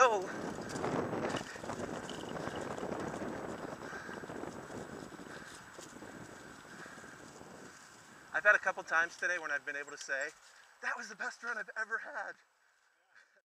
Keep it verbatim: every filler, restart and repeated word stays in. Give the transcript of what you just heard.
go. I've had a couple times today when I've been able to say, that was the best run I've ever had.